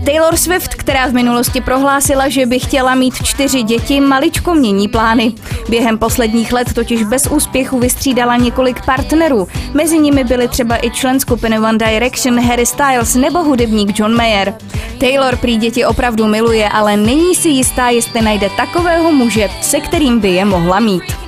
Taylor Swift, která v minulosti prohlásila, že by chtěla mít 4 děti, maličko mění plány. Během posledních let totiž bez úspěchu vystřídala několik partnerů. Mezi nimi byly třeba i člen skupiny One Direction Harry Styles nebo hudebník John Mayer. Taylor prý děti opravdu miluje, ale není si jistá, jestli najde takového muže, se kterým by je mohla mít.